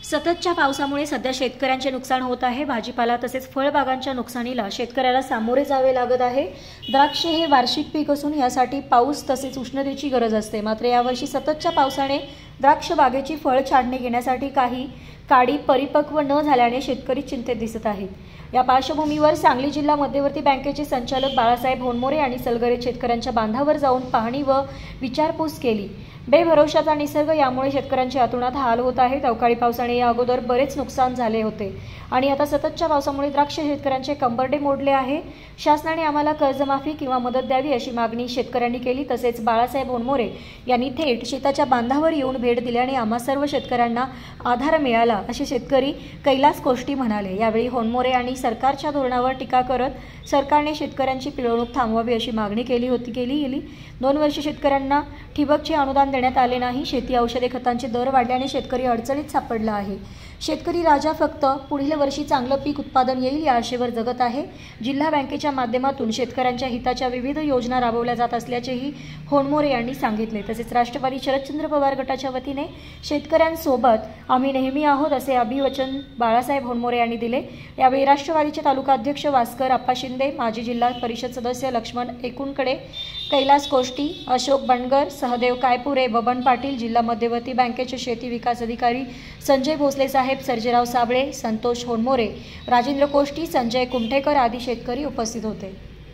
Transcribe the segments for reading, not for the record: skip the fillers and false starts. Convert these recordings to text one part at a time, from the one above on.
सततच्या पावसामुळे सध्या शेतकऱ्यांचे नुकसान होत आहे। भाजीपाला तसेच फळबागांच्या नुकसानीला शेतकऱ्याला सामोरे जावे लागत आहे। द्राक्ष हे वार्षिक पीक असून यासाठी पाऊस तसेच उष्णतेची गरज असते। मात्र यावर्षी सततच्या पावसाने द्राक्ष बागेची फळ छाटणी घेण्यासाठी काही काडी परिपक्व न झाल्याने शेतकरी चिंतेत दिसत आहेत। या पार्श्वभूमीवर सांगली जिल्हा मध्यवर्ती बँकेचे संचालक बाळासाहेब होनमोरे यांनी सलगरे शेतकऱ्यांच्या बांधावर जाऊन पाहणी व विचारपूस केली। बेभरोशाचा निसर्ग यामुळे शेतकऱ्यांचे अतोनात हाल होत आहेत। अवकाळी पावसाने या अगोदर बरेच नुकसान झाले होते आणि आता सततच्या पावसामुळे द्राक्ष शेतकऱ्यांचे कंबरडे मोडले आहे। शासनाने आम्हाला कर्जमाफी किंवा मदत द्यावी अशी मागणी शेतकऱ्यांनी केली। तसेच बाळासाहेब होनमोरे यांनी थेट शेताच्या बांधावर येऊन भेट दिल्याने आम्हा सर्व शेतकऱ्यांना आधार मिळाला असे शेतकरी कैलास कोष्टी म्हणाले। यावेळी होनमोरे यांनी सरकारच्या धोरणावर टीका करत सरकारने शेतकऱ्यांची पिळवणूक थांबवावी अशी मागणी केली। 2 वर्षे शेतकऱ्यांना ठिबकचे अनुदान देण्यात आले नाही। शेती औषधे खतांचे दर वाढल्याने शेतकरी अडचणीत सापडला आहे। शेतकरी राजा फक्त पुढील वर्षी चांगलं पीक उत्पादन येईल या आशेवर जगत आहे। जिल्हा बँकेच्या माध्यमातून शेतकऱ्यांच्या हिताच्या विविध योजना राबवल्या जात असल्याचेही होनमोरे यांनी सांगितले। तसेच राष्ट्रवादी शरदचंद्र पवार गटाच्या वतीने शेतकऱ्यांसोबत आम्ही नेहमी आहोत असे अभिवचन बाळासाहेब होनमोरे यांनी दिले। यावेळी राष्ट्रवादीचे तालुका अध्यक्ष वास्कर आप्पा शिंदे, माजी जिल्हा परिषद सदस्य लक्ष्मण एकूणकडे, कैलास कोष्टी, अशोक बनगर, सहदेव कायपुरे, बबन पाटील, जिल्हा मध्यवर्ती बँकेचे शेती विकास अधिकारी संजय भोसले साहेब, सर्जेराव साबळे, संतोष होनमोरे, राजेंद्र कोष्टी, संजय कुमठेकर आदी शेतकरी उपस्थित होते।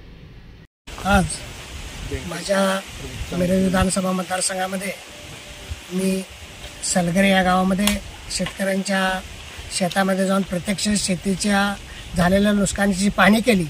आज माझ्या मिरज विधानसभा मतदारसंघामध्ये मी सलगरे या गावामध्ये शेतकऱ्यांच्या शेतामध्ये जाऊन प्रत्यक्ष शेतीच्या झालेल्या नुकसानीची पाहणी केली।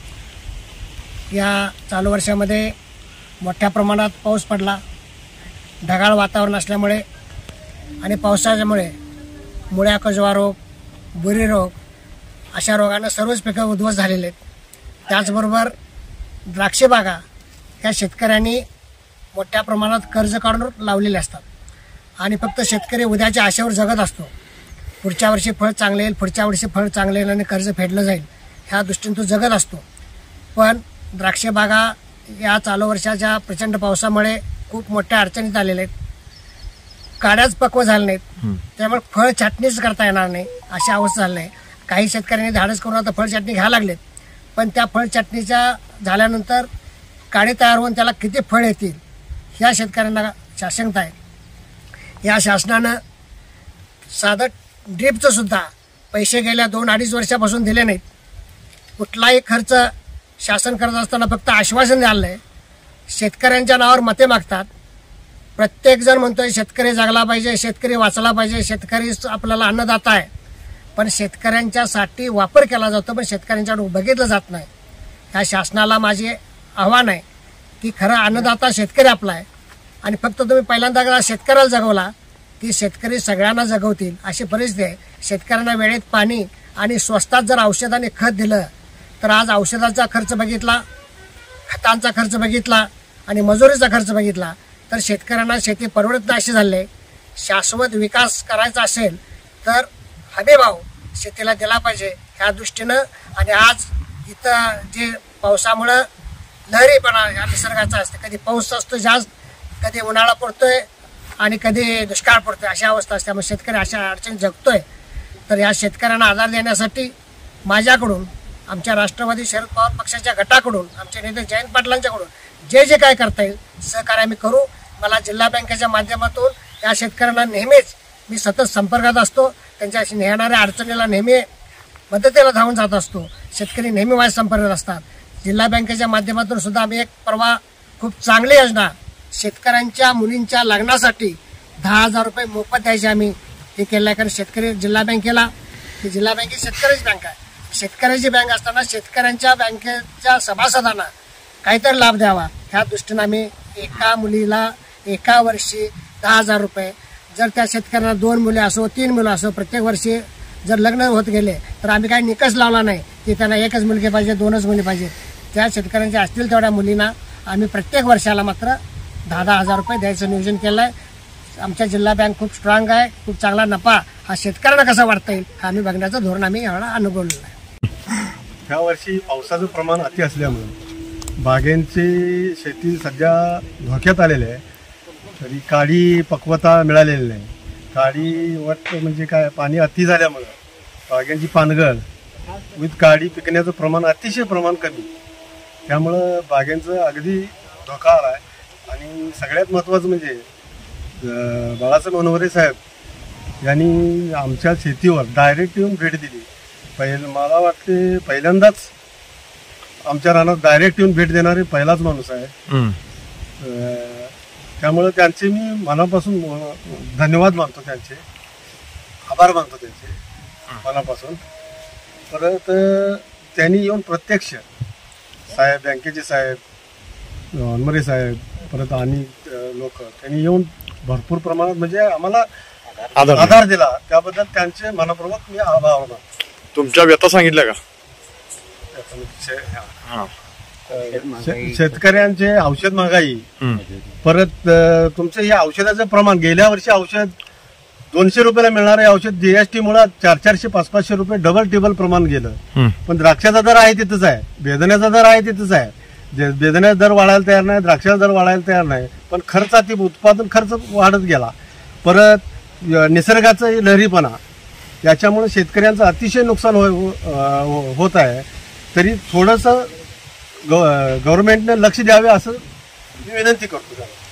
या चालू वर्षामध्ये मोठ्या प्रमाणात पाऊस पडला। ढगाळ वातावरण असल्यामुळे आणि पावसाच्यामुळे मुळ्या कजवा रोग, बुरी रोग अशा रोगांना सर्वच पिकं उद्ध्वस्त झालेले आहेत। त्याचबरोबर द्राक्षे बागा ह्या शेतकऱ्यांनी मोठ्या प्रमाणात कर्ज काढून लावलेले असतात आणि फक्त शेतकरी उद्याच्या आशेवर जगत असतो। पुढच्या वर्षी फळ चांगले येईल, पुढच्या वर्षी फळ चांगले येईल आणि कर्ज फेडलं जाईल ह्या दृष्टीने तो जगत असतो। पण द्राक्षे बागा या चालू वर्षाच्या प्रचंड पावसामुळे खूप मोठ्या अडचणीत आलेल्या आहेत। काड्याच पक्व झाले नाहीत, त्यामुळे फळ छाटणीच करता येणार नाही अशी अवस्था झाली आहे। काही शेतकऱ्यांनी धाडस करून आता फळ छाटणी घ्यायला लागलेत, पण त्या फळ छाटणीच्या झाल्यानंतर काडे तयार होऊन त्याला किती फळ येतील ह्या शेतकऱ्यांना आशंका आहे। या शासनानं साधं ड्रीपचं सुद्धा पैसे गेल्या 2-2.5 वर्षापासून दिले नाहीत। कुठलाही खर्च शासन करत असताना फक्त आश्वासन द्यायला आहे। शेतकऱ्यांच्या नावावर मते मागतात। प्रत्येकजण म्हणतोय शेतकरी जगला पाहिजे, शेतकरी वाचला पाहिजे, शेतकरी आपल्याला अन्नदाता आहे, पण शेतकऱ्यांच्यासाठी वापर केला जातो पण शेतकऱ्यांच्याकडे बघितलं जात नाही। ह्या शासनाला माझे आव्हान आहे की खरं अन्नदाता शेतकरी आपला आहे आणि फक्त तुम्ही पहिल्यांदा शेतकऱ्याला जगवला की शेतकरी सगळ्यांना जगवतील अशी परिस्थिती आहे। शेतकऱ्यांना वेळेत पाणी आणि स्वस्तात जर औषध आणि खत दिलं तर आज औषधाचा खर्च बघितला, खतांचा खर्च बघितला आणि मजुरीचा खर्च बघितला तर शेतकऱ्यांना शेती परवडत नाही असे झाले। शाश्वत विकास करायचा असेल तर हमीभाव शेतीला दिला पाहिजे ह्या दृष्टीनं। आणि आज इथं जे पावसामुळं लहरीपणा या निसर्गाचा असते, कधी पाऊस असतो जास्त, कधी उन्हाळा पडतोय आणि कधी दुष्काळ पडतोय अशा अवस्था असते। त्यामुळे शेतकरी अशा अडचणी जगतोय। तर या शेतकऱ्यांना आधार देण्यासाठी माझ्याकडून, आमच्या राष्ट्रवादी शरद पवार पक्षाच्या गटाकडून, आमचे नेते जयंत पाटलांच्याकडून जे काय करता येईल सहकार्य आम्ही करू। मला जिल्हा बँकेच्या माध्यमातून या शेतकऱ्यांना नेहमीच मी सतत संपर्कात असतो, त्यांच्याशी येणाऱ्या अडचणीला नेहमी मदतीला धावून जात असतो। शेतकरी नेहमी माझ्या संपर्कात असतात। जिल्हा बँकेच्या माध्यमातून सुद्धा आम्ही एक परवा खूप चांगली योजना शेतकऱ्यांच्या मुलींच्या लग्नासाठी 10,000 रुपये मोफत द्यायचे आम्ही हे केलं आहे। कारण शेतकरी जिल्हा बँकेला, जिल्हा बँक शेतकऱ्याची बँक आहे, शेतकऱ्याची बँक असताना शेतकऱ्यांच्या बँकेच्या सभासदांना काहीतरी लाभ द्यावा ह्या दृष्टीने आम्ही एका मुलीला एका वर्षी 10,000 रुपये, जर त्या शेतकऱ्यांना 2 मुले असो 3 मुलं असो प्रत्येक वर्षी जर लग्न होत गेले तर आम्ही काही निकष लावला नाही की त्यांना 1च मुलगी पाहिजे 2च मुली पाहिजे। त्या शेतकऱ्यांच्या असतील तेवढ्या मुलींना आम्ही प्रत्येक वर्षाला मात्र 10,000 रुपये द्यायचं नियोजन केलं आहे। आमच्या जिल्हा बँक खूप स्ट्रॉंग आहे, खूप चांगला नफा हा शेतकऱ्यांना कसा वाढता येईल हा आम्ही बघण्याचं धोरण आम्ही यावेळेला अनुगवलेलं आहे। ह्या वर्षी पावसाचं प्रमाण अति असल्यामुळे बागेंची शेती सध्या धोक्यात आलेली आहे। तरी काडी पक्वता मिळालेली नाही, काळी वट म्हणजे काय, पाणी अति झाल्यामुळं बागांची पानगळ विथ काळी पिकण्याचं प्रमाण अतिशय प्रमाण कमी, त्यामुळं बागांचं अगदी धोका आला आहे. आणि सगळ्यात महत्त्वाचं म्हणजे बाळासाहेब मनोहरे साहेब यांनी आमच्या शेतीवर डायरेक्ट येऊन भेट दिली. मला वाटते पहिल्यांदाच आमच्या रानात डायरेक्ट येऊन भेट देणारे पहिलाच माणूस आहे. त्यामुळे त्यांचे मी मनापासून धन्यवाद मानतो, त्यांचे आभार मानतो त्यांचे मनापासून. परत त्यांनी येऊन प्रत्यक्ष साहेब, बँकेचे साहेब, अनमरे साहेब, परत आणि लोक त्यांनी येऊन भरपूर प्रमाणात म्हणजे आम्हाला आधार दिला, त्याबद्दल त्यांचे मनपूर्वक मी आभार मानतो. तुमच्या व्यथा सांगितल्या का? शेतकऱ्यांचे औषध महागाई, परत तुमचं हे औषधाचं प्रमाण, गेल्या वर्षी औषध 200 रुपयाला मिळणारे औषध जीएसटी मुळे 400-500 रुपये डबल टेबल प्रमाण गेलं. पण द्राक्षाचा दर आहे तिथंच आहे, बेदाण्याचा दर आहे तिथंच आहे. बेदाण्याचा दर वाढायला तयार नाही, द्राक्षाचा दर वाढायला तयार नाही, पण खर्चाती उत्पादन खर्च वाढत गेला. परत निसर्गाचं लहरीपणा याच्यामुळे शेतकऱ्यांचं अतिशय नुकसान होत आहे. तरी थोडंसं गव्हर्नमेंटने लक्ष द्यावे असं मी विनंती करतो.